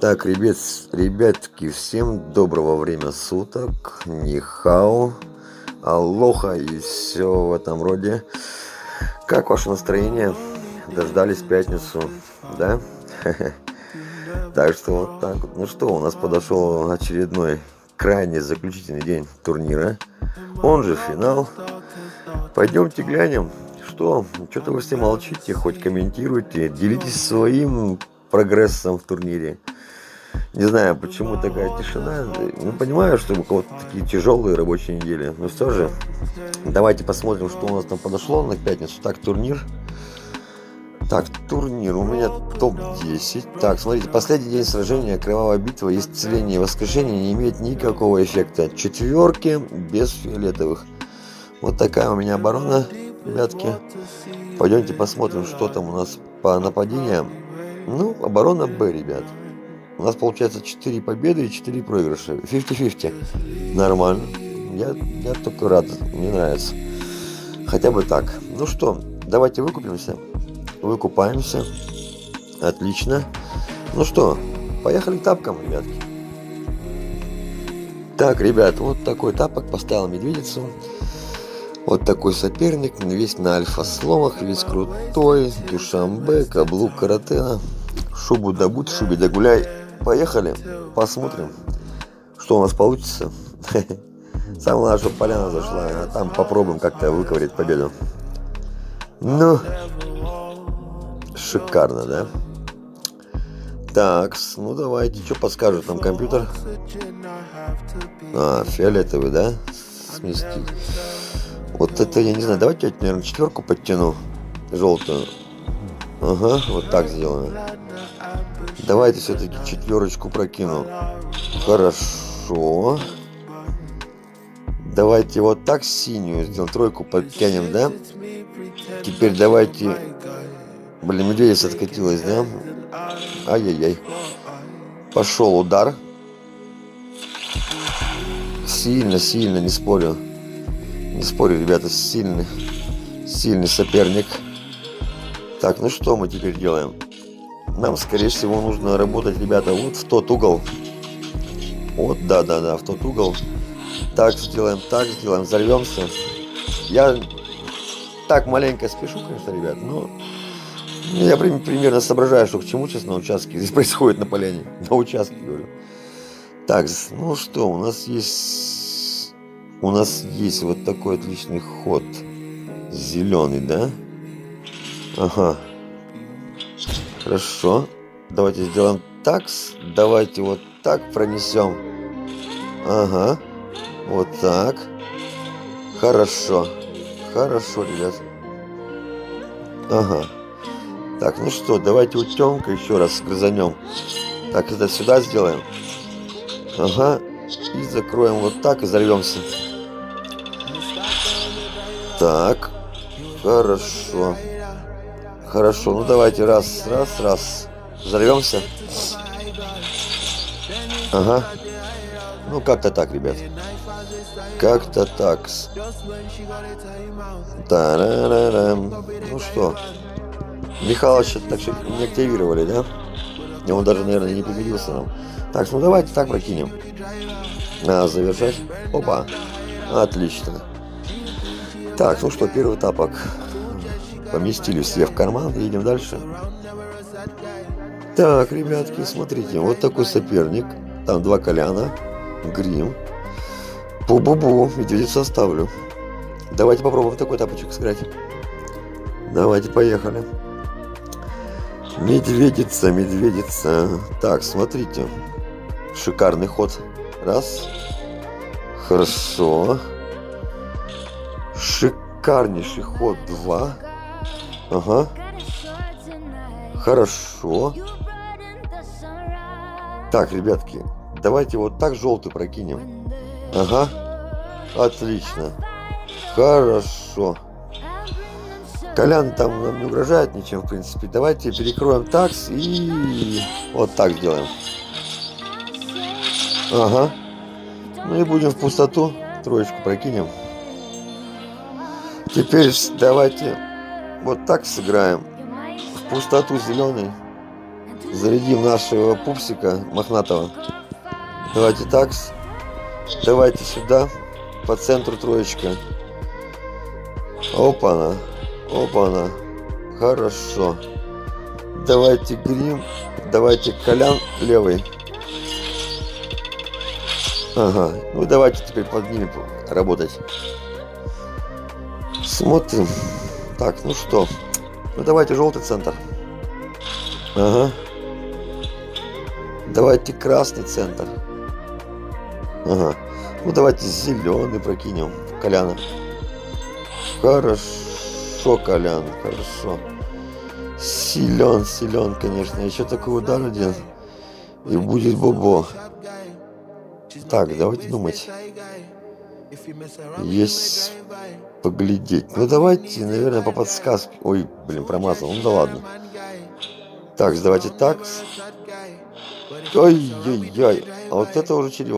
Так, ребятки, всем доброго время суток, нихао, алоха и все в этом роде. Как ваше настроение? Дождались пятницу, да? Так что вот так вот. Ну что, у нас подошел очередной крайне заключительный день турнира, он же финал. Пойдемте глянем, что-то вы все молчите, хоть комментируйте, делитесь своим прогрессом в турнире. Не знаю, почему такая тишина. Ну, понимаю, что у кого-то такие тяжелые рабочие недели. Но все же, давайте посмотрим, что у нас там подошло на пятницу. Так, турнир. Так, турнир. У меня топ-10. Так, смотрите, последний день сражения, кровавая битва, исцеление и воскрешение не имеет никакого эффекта. Четверки без фиолетовых. Вот такая у меня оборона, ребятки. Пойдемте посмотрим, что там у нас по нападениям. Ну, оборона Б, ребят. У нас получается 4 победы и 4 проигрыша. 50-50. Нормально. Я только рад. Мне нравится. Хотя бы так. Ну что, давайте выкупимся. Выкупаемся. Отлично. Ну что, поехали к тапкам, ребятки. Так, ребят, вот такой тапок поставил медведицу. Вот такой соперник. Весь на альфа-сломах. Весь крутой. Душамбе, каблук каратена. Шубу добудь, шубе догуляй. Поехали, посмотрим, что у нас получится. Самое главное, чтобы поляна зашла, а там попробуем как-то выковырять победу. Ну, шикарно, да? Так, ну давайте, что подскажет нам компьютер? Фиолетовый, да? Сместить. Вот это, я не знаю, давайте, наверное, четверку подтяну. Желтую. Ага, вот так сделаем. Давайте все-таки четверочку прокину. Хорошо. Давайте вот так синюю сделаем. Тройку подтянем, да? Теперь давайте... Блин, медведица откатилась, да? Ай-яй-яй. Пошел удар. Сильно, не спорю. Не спорю, ребята, сильный соперник. Так, ну что мы теперь делаем? Нам, скорее всего, нужно работать, ребята, вот в тот угол. Вот, да, в тот угол. Так сделаем, взорвемся. Я так маленько спешу, конечно, ребят, но я примерно соображаю, что к чему сейчас на участке здесь происходит на поляне. На участке, говорю. Так, ну что, у нас есть вот такой отличный ход. Зеленый, да? Ага. Хорошо. Давайте сделаем так. Давайте вот так пронесем. Ага. Вот так. Хорошо. Хорошо, ребят. Ага. Так, ну что, давайте утенка еще раз грызанем. Так, это сюда сделаем. Ага. И закроем вот так и взорвемся. Так. Хорошо. Хорошо, ну давайте раз. Взорвемся. Ага. Ну как-то так, ребят. Как-то так. Та-ра-ра-рам. Ну что, Михалыча так что не активировали, да? И он даже, наверное, не помирился нам. Так, ну давайте так прокинем. Завершать. Опа. Отлично. Так, ну что, первый тапок поместили все в карман, едем дальше. Так, ребятки, смотрите, вот такой соперник. Там 2 коляна, грим. Бу-бу-бу, медведицу оставлю. Давайте попробуем такой тапочек сыграть. Давайте, поехали. Медведица. Так, смотрите. Шикарный ход. Раз. Хорошо. Шикарнейший ход. 2. Ага. Хорошо. Так, ребятки, давайте вот так желтый прокинем. Ага. Отлично. Хорошо. Колян там нам не угрожает ничем, в принципе. Давайте перекроем такс и вот так сделаем. Ага. Ну и будем в пустоту. Троечку прокинем. Теперь давайте вот так сыграем. В пустоту зеленый. Зарядим нашего пупсика мохнатого. Давайте так. Давайте сюда. По центру троечка. Опа-на. Опа-на. Хорошо. Давайте грим. Давайте Колян левый. Ага. Ну давайте теперь под ними работать. Смотрим. Так, ну что. Ну давайте желтый центр. Ага. Давайте красный центр. Ага. Ну давайте зеленый прокинем. Коляна. Хорошо, Колян. Хорошо. Силен, конечно. Еще такой удар один. И будет бобо. Так, давайте думать. Есть поглядеть. Ну давайте, наверное, по подсказке. Ой, блин, промазал. Ну да ладно. Так, давайте так. Ой-ой-ой. А вот это уже черево.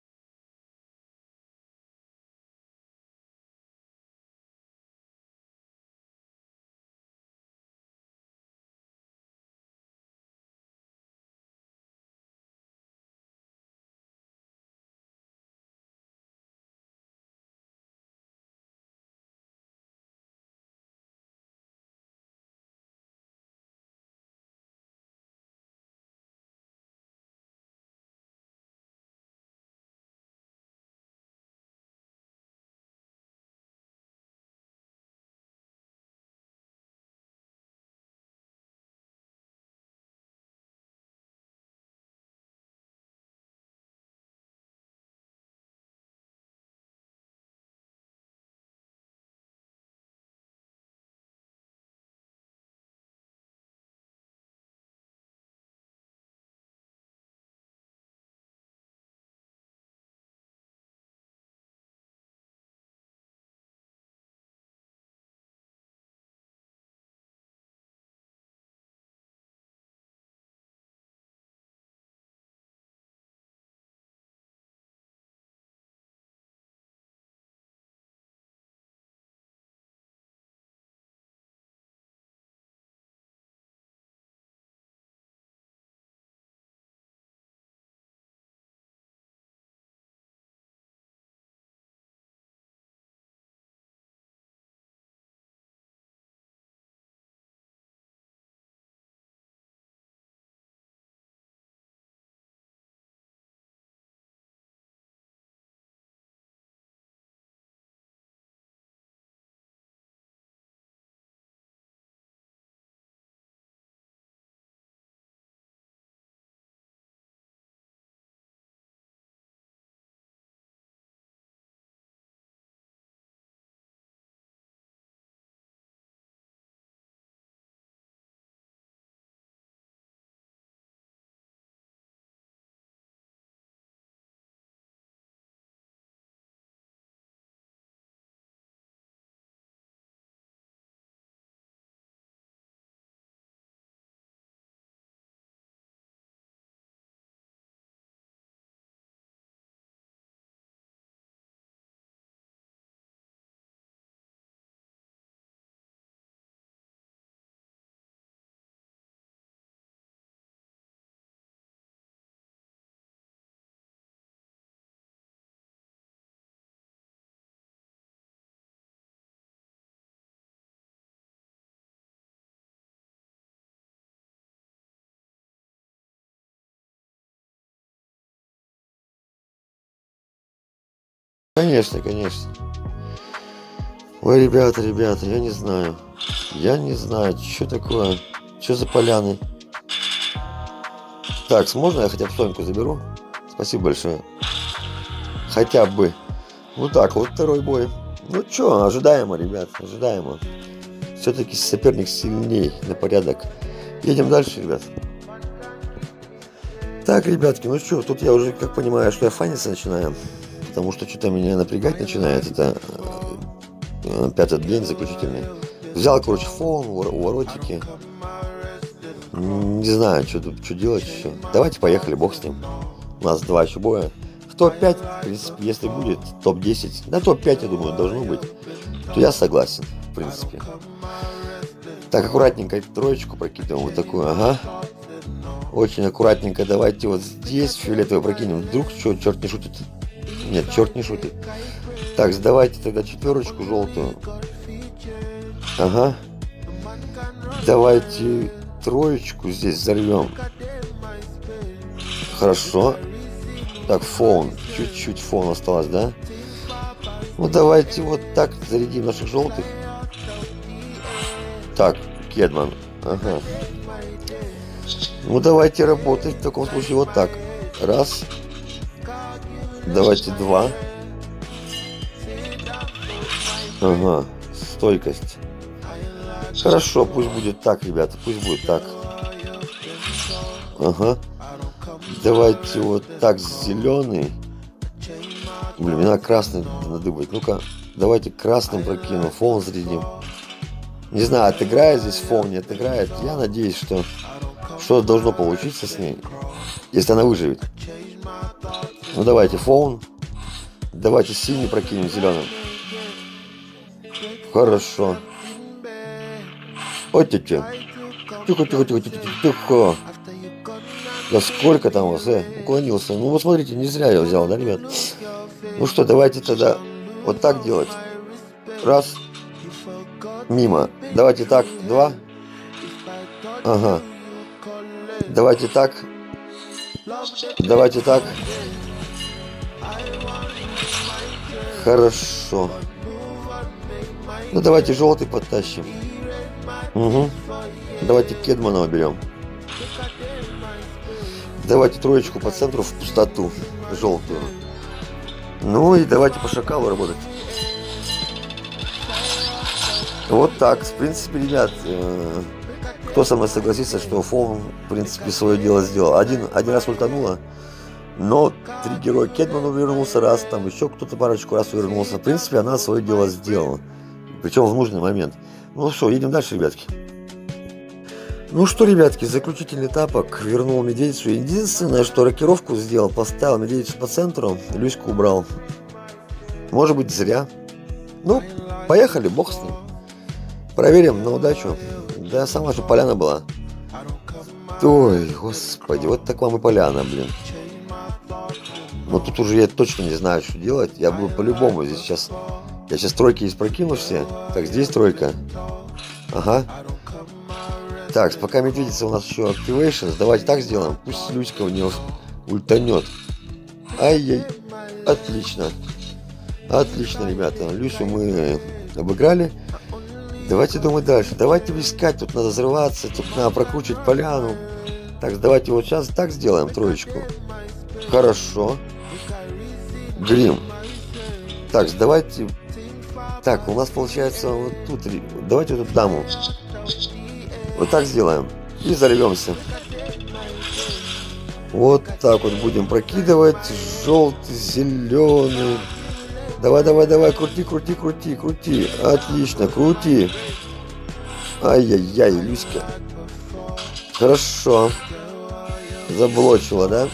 Конечно, конечно. Ой, ребята, я не знаю. Я не знаю, что такое. Что за поляны? Так, можно я хотя бы Соньку заберу? Спасибо большое. Хотя бы. Ну так, вот второй бой. Ну что, ожидаемо, ребят, ожидаемо. Все-таки соперник сильней на порядок. Едем дальше, ребят. Так, ребятки, ну что, тут я уже, как понимаю, что я фаниться начинаю. Потому что что-то меня напрягать начинает. Это пятый день заключительный. Взял, короче, фон, воротики. Не знаю, что делать еще. Давайте поехали, бог с ним. У нас 2 еще боя. В топ-5, в принципе, если будет топ-10, на топ-5, я думаю, должно быть, то я согласен, в принципе. Так, аккуратненько троечку прокидываем, вот такую, ага. Очень аккуратненько давайте вот здесь фиолетовый прокинем. Вдруг что, черт не шутит? Нет, черт не шутит. Так, давайте тогда четверочку желтую. Ага. Давайте троечку здесь взорвем. Хорошо. Так, фон. Чуть-чуть фон осталось, да? Ну, давайте вот так зарядим наших желтых. Так, Кедман. Ага. Ну, давайте работать в таком случае вот так. Раз. Давайте два. Ага. Стойкость. Хорошо, пусть будет так, ребята. Пусть будет так. Ага. Давайте вот так зеленый. Блин, мне надо красный надыбать. Ну-ка, давайте красным прокину. Фон зарядим. Не знаю, отыграет здесь фон, не отыграет. Я надеюсь, что что-то должно получиться с ней, если она выживет. Ну давайте фон. Давайте синий прокинем зеленым. Хорошо. Ой, тихо. Тихо, тихо, тихо, тихо, тихо. Да сколько там у вас, уклонился. Ну вот смотрите, не зря я взял, да, ребят? Ну что, давайте тогда вот так делать. Раз. Мимо. Давайте так. Два. Ага. Давайте так. Давайте так. Хорошо. Ну давайте желтый подтащим. Угу. Давайте Кедмана уберем. Давайте троечку по центру в пустоту. Желтую. Ну и давайте по шакалу работать. Вот так. В принципе, ребят, кто со мной согласится, что фон, в принципе, свое дело сделал. Один раз ультануло, но три героя. Кедман увернулся раз, там еще кто-то парочку раз увернулся. В принципе, она свое дело сделала. Причем в нужный момент. Ну что, едем дальше, ребятки. Ну что, ребятки, заключительный тапок. Вернул медведицу. Единственное, что рокировку сделал, поставил медведицу по центру, Люську убрал. Может быть, зря. Ну, поехали, бог с ним. Проверим на удачу. Да, сама же поляна была. Ой, господи, вот так вам и поляна, блин. Но тут уже я точно не знаю, что делать. Я буду по-любому здесь сейчас. Я сейчас тройки здесь прокину все. Так, здесь тройка. Ага. Так, пока медведица у нас еще activations. Давайте так сделаем. Пусть Люська у нее ультанет. Ай-яй. Отлично. Отлично, ребята. Люсю мы обыграли. Давайте думать дальше. Давайте искать. Тут надо взрываться. Тут надо прокручивать поляну. Так, давайте вот сейчас так сделаем. Троечку. Хорошо. Грим. Так, давайте. Так, у нас получается вот тут. Давайте вот тут даму. Вот так сделаем. И взорвемся. Вот так вот будем прокидывать. Желтый, зеленый. Давай, давай, давай. Крути, крути, крути, крути. Отлично, крути. Ай-яй-яй, Люська. Хорошо. Заблочила, да?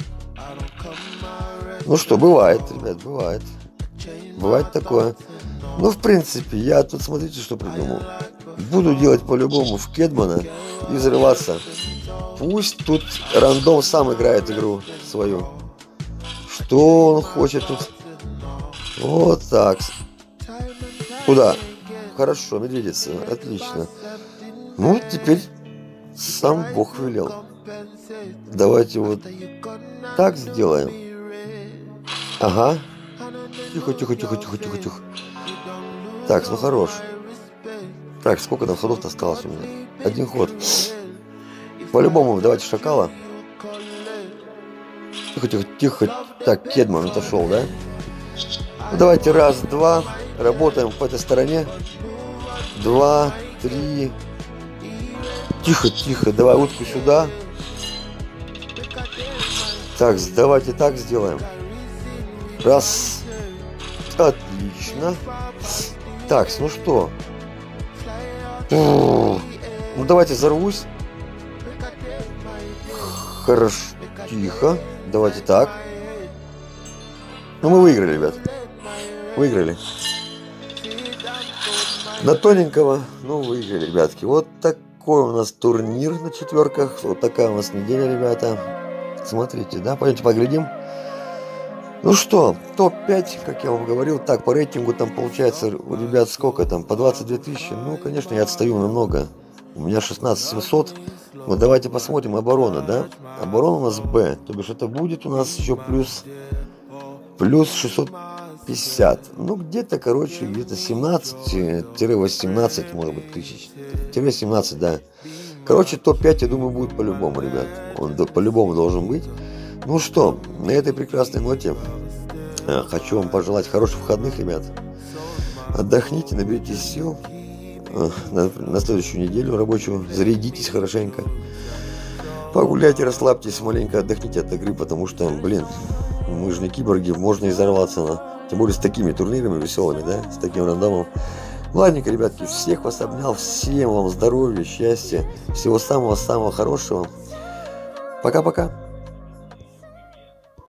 Ну что, бывает, ребят, бывает. Бывает такое. Ну, в принципе, я тут, смотрите, что придумал. Буду делать по-любому в Кедмана и взрываться. Пусть тут рандом сам играет игру свою. Что он хочет тут? Вот так. Куда? Хорошо, медведица. Отлично. Ну, теперь сам Бог велел. Давайте вот так сделаем. Ага. Тихо, тихо, тихо, тихо, тихо, тихо. Так, ну хорош. Так, сколько там ходов-то осталось у меня? Один ход. По-любому, давайте шакала. Тихо, тихо, тихо. Так, Кедман отошел, да? Ну, давайте раз, два. Работаем по этой стороне. Два, три. Тихо, тихо. Давай утку сюда. Так, давайте так сделаем. Раз. Отлично. Так, ну что? Ну давайте взорвусь. Хорошо. Тихо. Давайте так. Ну мы выиграли, ребят. Выиграли. На тоненького, ну выиграли, ребятки. Вот такой у нас турнир на четверках. Вот такая у нас неделя, ребята. Смотрите, да, пойдемте поглядим. Ну что, топ-5, как я вам говорил, так, по рейтингу там получается, у ребят сколько там, по 22 тысячи. Ну, конечно, я отстаю намного. У меня 16 700. Но давайте посмотрим, оборона, да? Оборона у нас Б, то бишь это будет у нас еще плюс 650. Ну, где-то, короче, где-то 17-18, может быть, тысяч. 17, да. Короче, топ-5, я думаю, будет по-любому, ребят. Он по-любому должен быть. Ну что, на этой прекрасной ноте хочу вам пожелать хороших выходных, ребят. Отдохните, наберитесь сил на следующую неделю рабочую. Зарядитесь хорошенько. Погуляйте, расслабьтесь, маленько отдохните от игры, потому что, блин, мы же не киборги, можно и взорваться. Тем более с такими турнирами веселыми, да, с таким рандомом. Ладненько, ребятки, всех вас обнял, всем вам здоровья, счастья, всего самого-самого хорошего. Пока-пока.